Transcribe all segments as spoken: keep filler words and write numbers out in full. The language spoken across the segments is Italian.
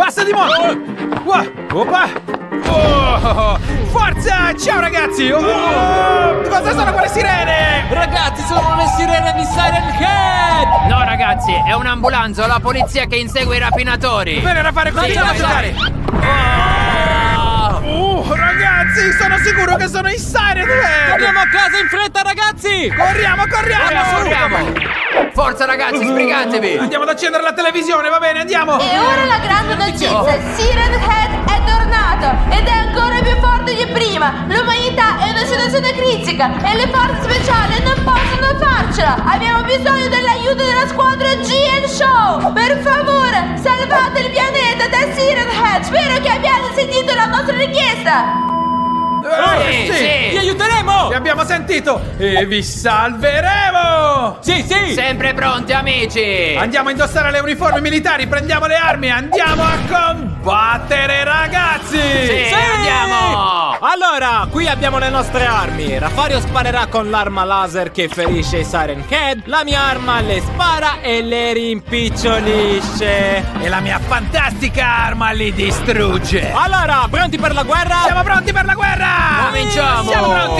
Basta di modo! Wow. Opa! Oh. Forza! Ciao ragazzi! Oh. Cosa sono quelle sirene? Ragazzi, sono le sirene di Siren Head! No ragazzi, è un'ambulanza o la polizia che insegue i rapinatori. Bene da fare così, Sì, da dai, giocare! Oh, ragazzi, sono sicuro che sono i Siren Head! Torniamo a casa in fretta, ragazzi! Corriamo, corriamo! Corriamo, corriamo! Forza ragazzi, sbrigatevi! Andiamo ad accendere la televisione, va bene, andiamo! E ora la grande notizia, Oh. Siren Head è tornato ed è ancora più forte di prima. L'umanità è in una situazione critica e le forze speciali non possono farcela. Abbiamo bisogno dell'aiuto della squadra G N Show. Per favore, salvate il pianeta da Siren Head. Spero che abbiate sentito la nostra richiesta. Eh, Sì, sì. Ti aiuteremo! Vi abbiamo sentito e vi salveremo! Sì, sì! Sempre pronti amici! Andiamo a indossare le uniformi militari, prendiamo le armi, andiamo a combattere ragazzi! Sì, Sì! andiamo! Allora, qui abbiamo le nostre armi. Raffario sparerà con l'arma laser che ferisce i Siren Head. La mia arma le spara e le rimpicciolisce. E la mia fantastica arma li distrugge! Allora, pronti per la guerra? Siamo pronti per la guerra! Cominciamo! Siamo pronti!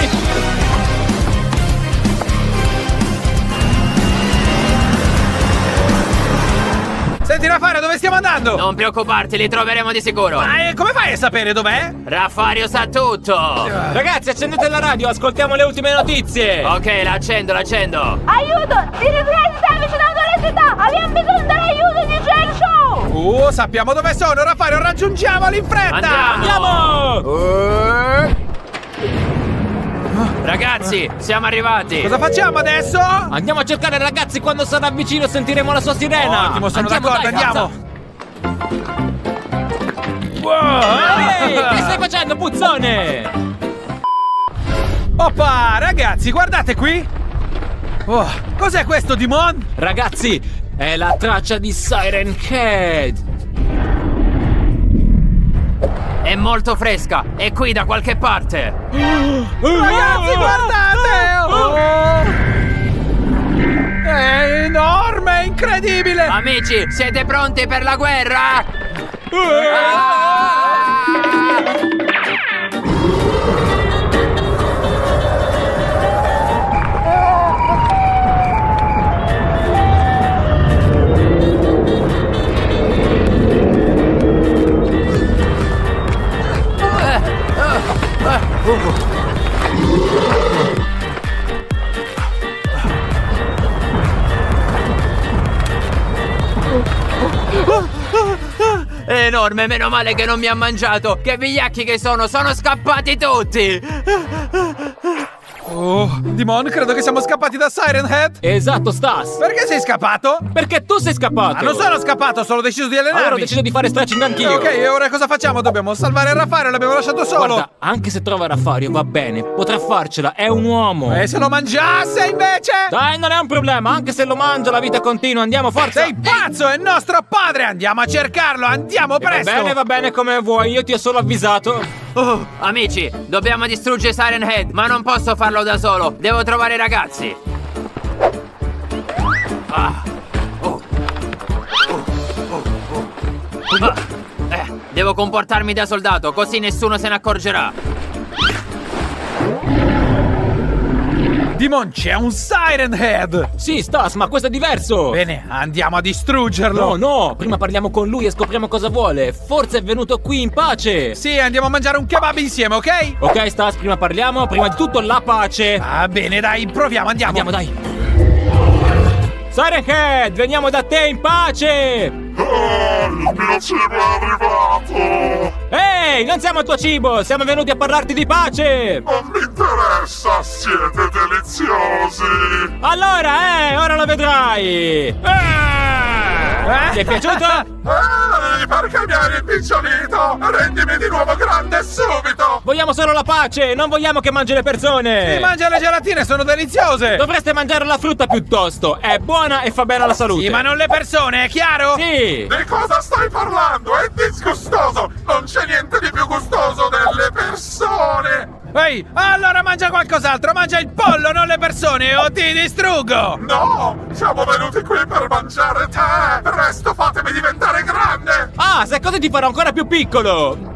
Senti Raffario, dove stiamo andando? Non preoccuparti, li troveremo di sicuro! Ma eh, come fai a sapere dov'è? Raffario sa tutto! Ragazzi, accendete la radio, ascoltiamo le ultime notizie. Ok, l'accendo, l'accendo! Aiuto! Siren Head sta avvicinando alla città. Abbiamo bisogno dell'aiuto di G N Show. Uh, sappiamo dove sono, Raffario, raggiungiamoli in fretta! Andiamo! Andiamo! Ragazzi, siamo arrivati! Cosa facciamo adesso? Andiamo a cercare ragazzi, quando sarà vicino sentiremo la sua sirena. Ottimo, sono Andiamo, d'accordo, dai, andiamo! forza. Wow. Ehi, che stai facendo, puzzone? Oppa, ragazzi, guardate qui! Oh, cos'è questo, Dimon? Ragazzi, è la traccia di Siren Head. È molto fresca! È qui da qualche parte! Ragazzi, guardate! Oh. È enorme, incredibile! Amici, siete pronti per la guerra? È enorme, meno male che non mi ha mangiato! Che vigliacchi che sono, sono scappati tutti! Oh, Dimon, credo che siamo scappati da Siren Head! Esatto, Stas. Perché sei scappato? Perché tu sei scappato. Ma non sono scappato, ho solo deciso di allenarmi! Allora ho deciso di fare stretching anch'io. Ok, e ora cosa facciamo? Dobbiamo salvare Raffario, l'abbiamo lasciato solo! Guarda, anche se trova Raffario va bene, potrà farcela, è un uomo. E se lo mangiasse invece? Dai, non è un problema, anche se lo mangia la vita continua, andiamo, forza. Sei pazzo, è nostro padre! Andiamo a cercarlo, andiamo presto! Va bene, va bene come vuoi, io ti ho solo avvisato. Oh, amici, dobbiamo distruggere Siren Head, ma non posso farlo da solo. Devo trovare i ragazzi. Ah. Oh. Oh. Oh. Oh. Ah. Eh, devo comportarmi da soldato, così nessuno se ne accorgerà. Dimon, c'è un Siren Head! Sì, Stas, ma questo è diverso. Bene, andiamo a distruggerlo! No, no, prima parliamo con lui e scopriamo cosa vuole. Forse è venuto qui in pace. Sì, andiamo a mangiare un kebab insieme, ok? Ok, Stas, prima parliamo, prima di tutto la pace. Va bene, dai, proviamo, andiamo! Andiamo, dai. Siren Head, veniamo da te in pace. Ah, il mio cibo è arrivato! Ehi, non siamo il tuo cibo, siamo venuti a parlarti di pace. Non mi interessa, siete deliziosi! Allora, eh, ora lo vedrai. Eh, ti è piaciuto? Ehi, perché mi hai rimpicciolito? Rendimi di nuovo grande subito! Vogliamo solo la pace, non vogliamo che mangi le persone. Si mangia le gelatine, sono deliziose! Dovreste mangiare la frutta piuttosto, è buona e fa bene alla salute. Sì, ma non le persone, è chiaro? Sì. Di cosa stai parlando? È disgustoso! Non c'è niente di più gustoso delle persone! Ehi, allora mangia qualcos'altro, mangia il pollo, non le persone, o ti distruggo! No! Siamo venuti qui per mangiare te! Presto fatemi diventare grande! Ah, Stas, e così ti farò ancora più piccolo.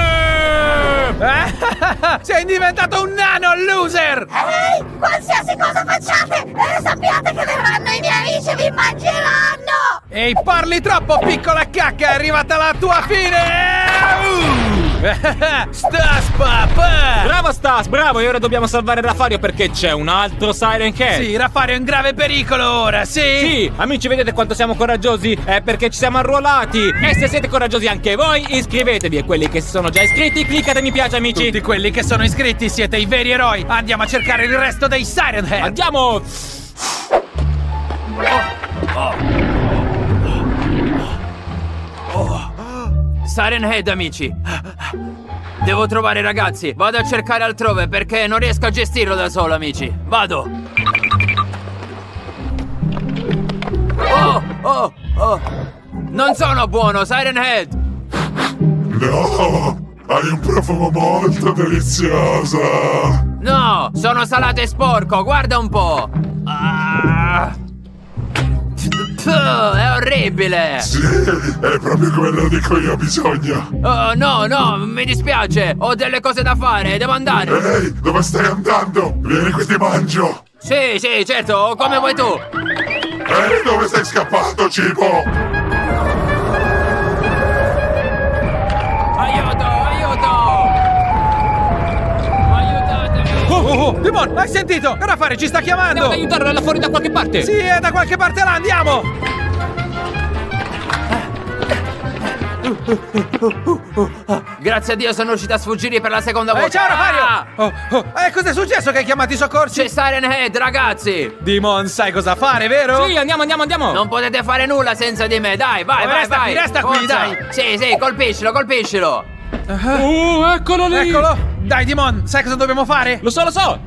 Sei diventato un nano, loser! Ehi, qualsiasi cosa facciate, e sappiate che verranno i miei amici e vi mangeranno! Ehi, parli troppo, piccola cacca, è arrivata la tua fine! Stas, papà! Bravo Stas, bravo, e ora dobbiamo salvare Rafario perché c'è un altro Siren Head. Sì, Rafario è in grave pericolo ora, sì? Sì, amici, vedete quanto siamo coraggiosi? È perché ci siamo arruolati. E se siete coraggiosi anche voi, iscrivetevi. E quelli che si sono già iscritti, cliccate mi piace, amici. Tutti quelli che sono iscritti siete i veri eroi. Andiamo a cercare il resto dei Siren Head. Andiamo! Siren Head, amici. Devo trovare i ragazzi. Vado a cercare altrove perché non riesco a gestirlo da solo, amici. Vado. Oh, oh, oh. Non sono buono, Siren Head. No, hai un profumo molto delizioso. No, sono salato e sporco, guarda un po'. Ah. Puh, è orribile. Sì, è proprio quello di cui ho bisogno. Oh, no, no, mi dispiace. Ho delle cose da fare, devo andare. Ehi, dove stai andando? Vieni qui, ti mangio. Sì, sì, certo, come vuoi tu. Ehi, dove stai scappando, cibo? Aiuto, aiuto. Aiutatemi. Oh, oh, oh, Dimon, hai sentito? Rafario ci sta chiamando. Devo aiutarlo là fuori da qualche parte. Sì, è da qualche parte là, andiamo. Grazie a Dio sono riuscito a sfuggire per la seconda volta. Ehi, ciao Rafario. Ah! Oh, oh, eh, cos'è successo che hai chiamato i soccorsi? C'è Siren Head, ragazzi. Dimon, sai cosa fare, vero? Sì, andiamo, andiamo, andiamo. Non potete fare nulla senza di me, dai, vai, Oh, vai, resta vai. qui, resta qui, Forza. dai. Sì, sì, colpiscilo, colpiscilo. Oh, eccolo lì. Eccolo. Dai, Dimon, sai cosa dobbiamo fare? Lo so, lo so.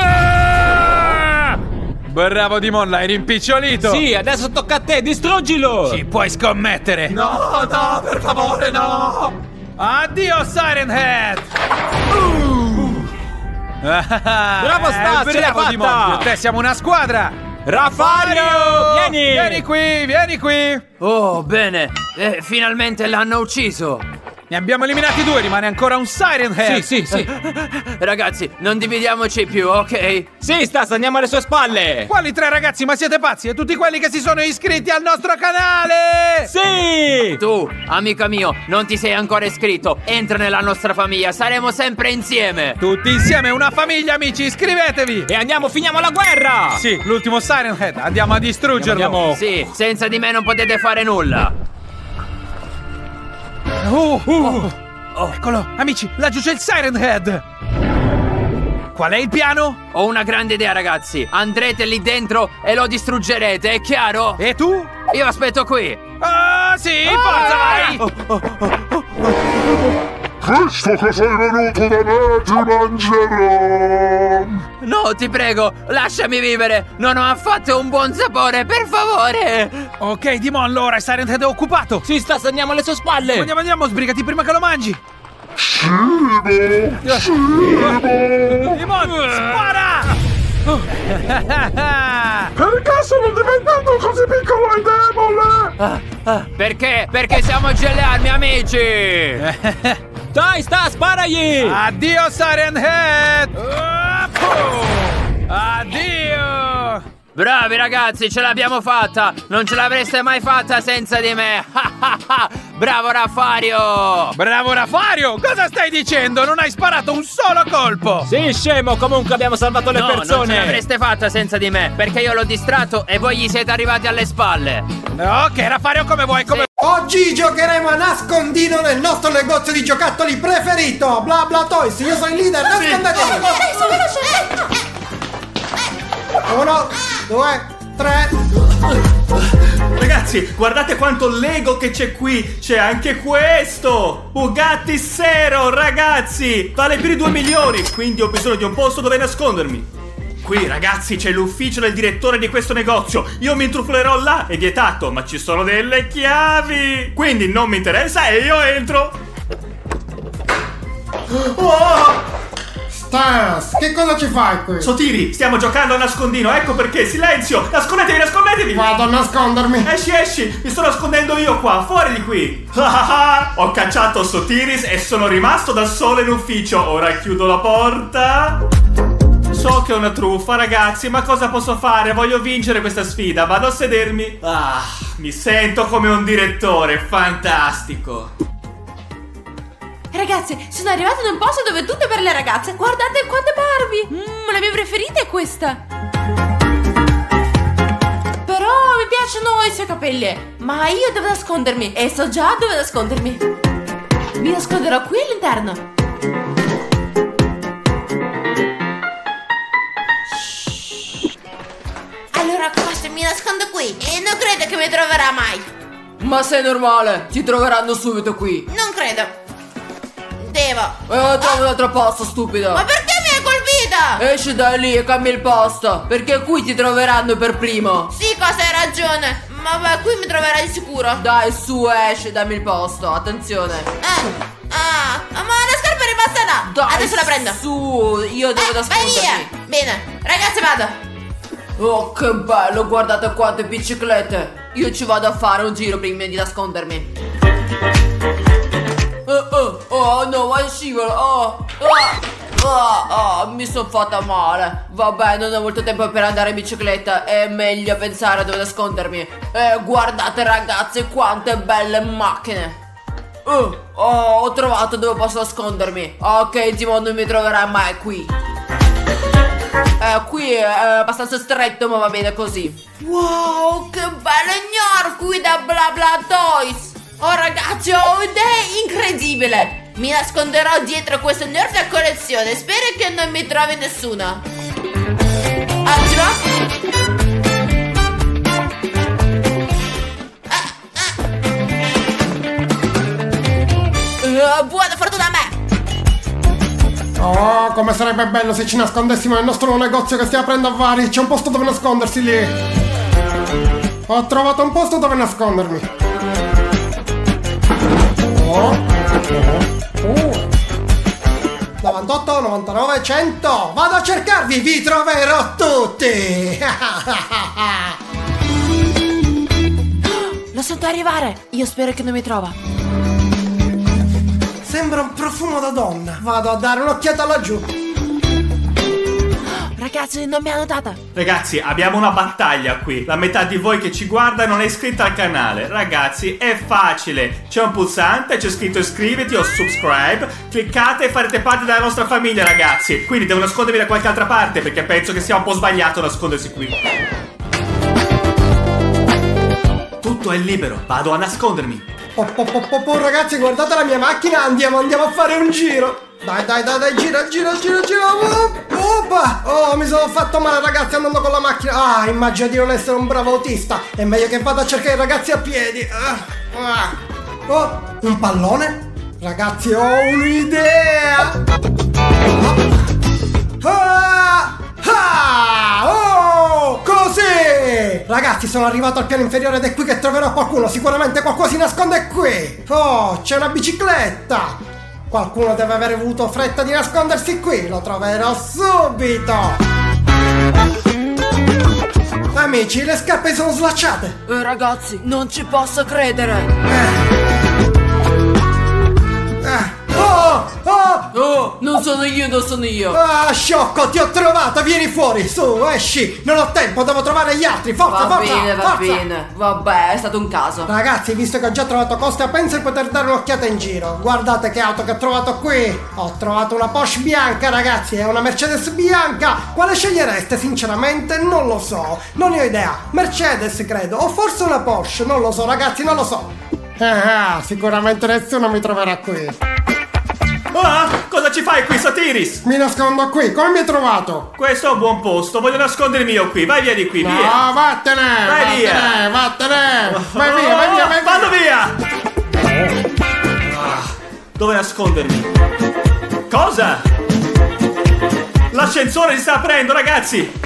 Ah! Bravo Dimon, l'hai rimpicciolito. Sì, adesso tocca a te, distruggilo. Ci puoi scommettere. No, no, per favore, no. Addio Siren Head. Bravo Stas, ce l'hai bravo fatta. Dimon, io e te siamo una squadra. Rafario, vieni. Vieni qui, vieni qui. Oh, bene. Eh, finalmente l'hanno ucciso. Ne abbiamo eliminati due, rimane ancora un Siren Head. Sì, sì, sì. Ragazzi, non dividiamoci più, ok? Sì, Stas, andiamo alle sue spalle. Quali tre ragazzi? Ma siete pazzi? E tutti quelli che si sono iscritti al nostro canale! Sì. Tu, amico mio, non ti sei ancora iscritto. Entra nella nostra famiglia, saremo sempre insieme. Tutti insieme, una famiglia, amici, iscrivetevi! E andiamo, finiamo la guerra. Sì, l'ultimo Siren Head, andiamo a distruggerlo! Andiamo, Sì, senza di me non potete fare nulla. Oh, oh, oh, eccolo, amici, laggiù c'è il Siren Head! Qual è il piano? Ho una grande idea, ragazzi. Andrete lì dentro e lo distruggerete, è chiaro? E tu? Io aspetto qui. Ah, sì, forza, vai! Visto che sei venuto da me, ti mangerò. No, ti prego, lasciami vivere. Non ho affatto un buon sapore, per favore. Ok, Dimon, allora il Siren Head è occupato! Sì, Stas, andiamo alle sue spalle. Andiamo, andiamo, sbrigati prima che lo mangi! Cibo, cibo. Dimon, spara! Perché sono diventato così piccolo e debole? Ah, ah, perché? Perché siamo gellarmi, amici. Dai, Stas, sparagli. Addio Siren Head! Addio! Bravi ragazzi, ce l'abbiamo fatta. Non ce l'avreste mai fatta senza di me. Bravo Rafario. Bravo Rafario! Cosa stai dicendo? Non hai sparato un solo colpo! Sì, scemo, comunque abbiamo salvato le No, non ce persone. l'avreste fatta senza di me, perché io l'ho distratto e voi gli siete arrivati alle spalle. Ok, Rafario, come vuoi, come... Oggi giocheremo a nascondino nel nostro negozio di giocattoli preferito, Bla Bla Toys. Io sono il leader, nascondetevi. Uno, due, tre. Ragazzi, guardate quanto Lego che c'è qui. C'è anche questo Bugatti Zero, ragazzi. Vale più di due milioni, quindi ho bisogno di un posto dove nascondermi. Qui, ragazzi, c'è l'ufficio del direttore di questo negozio. Io mi intrufolerò là, è vietato, ma ci sono delle chiavi. Quindi non mi interessa e io entro. Oh! Stas, che cosa ci fai qui? Sotiri, stiamo giocando a nascondino, ecco perché, silenzio! Nascondetevi, nascondetevi! Vado a nascondermi. Esci, esci, mi sto nascondendo io qua, fuori di qui! Ho cacciato Sotiris e sono rimasto da solo in ufficio, ora chiudo la porta. So che è una truffa, ragazzi, ma cosa posso fare? Voglio vincere questa sfida, vado a sedermi. Ah, mi sento come un direttore, fantastico. Ragazzi, sono arrivata in un posto dove tutte per le ragazze. Guardate quante Barbie. Mmm, la mia preferita è questa. Però mi piacciono i suoi capelli. Ma io devo nascondermi e so già dove nascondermi. Mi nasconderò qui all'interno. Allora questo mi nascondo qui e non credo che mi troverà mai. Ma sei normale, ti troveranno subito qui. Non credo. Devo. Eh, trovi un altro posto, stupido. Ma perché mi hai colpita? Esci da lì e cambia il posto, perché qui ti troveranno per primo. Sì, cosa hai ragione. Ma beh, qui mi troverai di sicuro. Dai, su, esci, dammi il posto, attenzione. Eh. Ah, ma la scarpa è rimasta là. Dai, adesso la prendo. Su, io devo eh, nascondermi. Vai via. Bene, ragazzi, vado. Oh, che bello, guardate quante biciclette. Io ci vado a fare un giro prima di nascondermi. Oh, oh, oh no, vai scivolo. Oh, oh, oh, oh, mi sono fatta male. Vabbè, non ho molto tempo per andare in bicicletta. È meglio pensare a dove nascondermi. Eh, guardate ragazzi, quante belle macchine. Oh, oh, ho trovato dove posso nascondermi. Ok, Timon, non mi troverai mai qui. Eh, qui è abbastanza stretto, ma va bene così. Wow, che bello ignor qui da Bla Bla Toys. Oh ragazzi, ho un'idea incredibile. Mi nasconderò dietro questa enorme collezione. Spero che non mi trovi nessuno. Attimo. ah, ah. Uh, buona fortuna a me. Oh, come sarebbe bello se ci nascondessimo nel nostro negozio che stiamo aprendo a vari. C'è un posto dove nascondersi lì. Ho trovato un posto dove nascondermi. Oh, oh, oh. novantotto, novantanove, cento. Vado a cercarvi, vi troverò tutti. Lo sento arrivare. Io spero che non mi trova. Sembra un profumo da donna. Vado a dare un'occhiata laggiù. Ragazzi, non mi ha notata. Ragazzi, abbiamo una battaglia qui. La metà di voi che ci guarda non è iscritta al canale. Ragazzi, è facile. C'è un pulsante, c'è scritto iscriviti o subscribe. Cliccate e farete parte della nostra famiglia, ragazzi. Quindi devo nascondermi da qualche altra parte, perché penso che sia un po' sbagliato nascondersi qui. Tutto è libero. Vado a nascondermi. Oh, oh, oh, oh, oh, ragazzi, guardate la mia macchina. Andiamo, andiamo a fare un giro. Dai, dai, dai, dai, gira, gira, gira, gira. Oppa! Oh, mi sono fatto male, ragazzi, andando con la macchina. Ah, immagino di non essere un bravo autista. È meglio che vada a cercare i ragazzi a piedi. Ah, ah. Oh, un pallone? Ragazzi, ho un'idea. Ah, ah, oh, così! Ragazzi, sono arrivato al piano inferiore ed è qui che troverò qualcuno. Sicuramente qualcuno si nasconde qui. Oh, c'è una bicicletta. Qualcuno deve aver avuto fretta di nascondersi qui. Lo troverò subito. Amici, le scarpe sono slacciate. Eh, ragazzi, non ci posso credere. Eh. Eh. Oh, oh. Oh, non sono io, non sono io. Ah, sciocco, ti ho trovato, vieni fuori, su, esci. Non ho tempo, devo trovare gli altri, forza, va forza, bene, va forza. bene. Vabbè, è stato un caso. Ragazzi, visto che ho già trovato Costa, penso di poter dare un'occhiata in giro. Guardate che auto che ho trovato qui. Ho trovato una Porsche bianca, ragazzi, è una Mercedes bianca. Quale scegliereste? Sinceramente non lo so, non ne ho idea. Mercedes, credo, o forse una Porsche, non lo so, ragazzi, non lo so. Ah, sicuramente nessuno mi troverà qui. Ah, cosa ci fai qui, Sotiris? Mi nascondo qui, come mi hai trovato? Questo è un buon posto, voglio nascondermi io qui. Vai via di qui, no, via. No, vattene, vai vattene, via. vattene. Vai via, vai via, vai via. Vado via. Ah, dove nascondermi? Cosa? L'ascensore si sta aprendo, ragazzi.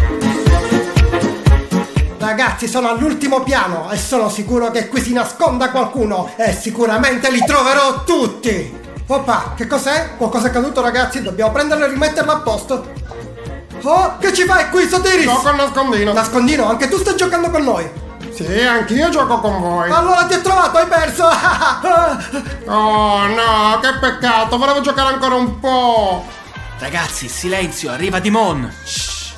Ragazzi, sono all'ultimo piano e sono sicuro che qui si nasconda qualcuno e sicuramente li troverò tutti. Oppa, che cos'è? Qualcosa è caduto, ragazzi? Dobbiamo prenderlo e rimetterlo a posto. Oh, che ci fai qui, Sotiris? Gioco al nascondino. Nascondino? Anche tu stai giocando con noi? Sì, anch'io gioco con voi. Allora ti ho trovato, hai perso! Oh no, che peccato, volevo giocare ancora un po'. Ragazzi, silenzio, arriva Dimon. Shh.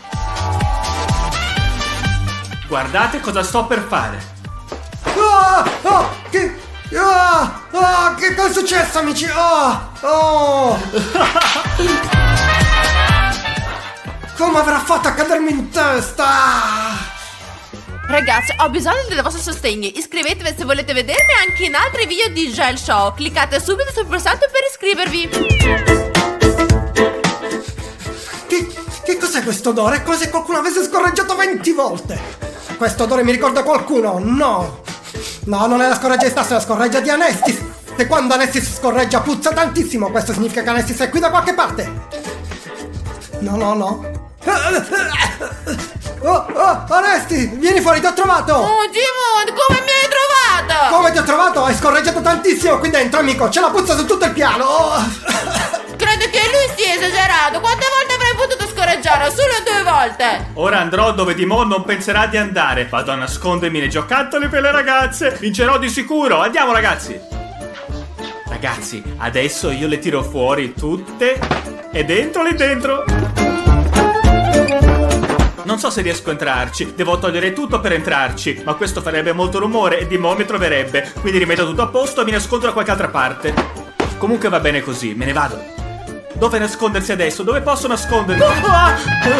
Guardate cosa sto per fare. Oh, oh, che... Oh, oh, che cosa è successo, amici? Oh, oh. Come avrà fatto a cadermi in testa? Ragazzi, ho bisogno del vostro sostegno. Iscrivetevi se volete vedermi anche in altri video di Gel Show. Cliccate subito sul pulsante per iscrivervi. Che, che cos'è questo odore? È come se qualcuno avesse scorreggiato venti volte. Questo odore mi ricorda qualcuno? No. No, non è la scorreggia di Stas, è la scorreggia di Anestis. E quando Anestis scorreggia puzza tantissimo. Questo significa che Anestis è qui da qualche parte. No, no, no. Oh, oh, Anesti, vieni fuori, ti ho trovato. Oh, Dimon, come mi hai trovato? Come ti ho trovato? Hai scorreggiato tantissimo qui dentro, amico. C'è la puzza su tutto il piano. Oh. Credo che lui stia esagerato. Quante volte avrei potuto scorreggiare? Solo due volte. Ora andrò dove Dimon non penserà di andare. Vado a nascondermi nei giocattoli per le ragazze. Vincerò di sicuro. Andiamo, ragazzi. Ragazzi, adesso io le tiro fuori tutte e dentro lì dentro. Non so se riesco a entrarci, devo togliere tutto per entrarci, ma questo farebbe molto rumore e Dimon mi troverebbe, quindi rimetto tutto a posto e mi nascondo da qualche altra parte. Comunque va bene così, me ne vado. Dove nascondersi adesso? Dove posso nascondermi? Ah!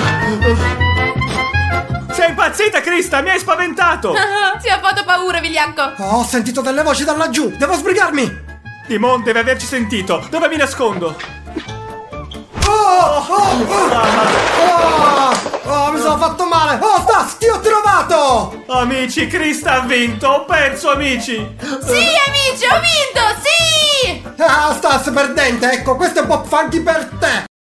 Sei impazzita, Krista? Mi hai spaventato! Ti ha fatto paura, vigliacco. Oh, ho sentito delle voci da laggiù, devo sbrigarmi. Dimon deve averci sentito. Dove mi nascondo? Oh, oh, oh, oh, oh, mi sono fatto male. Oh, Stas, ti ho trovato. Amici, Krista ha vinto. Ho perso, amici. Sì, amici, ho vinto, sì. Ah, Stas perdente, ecco, questo è un po' funky per te.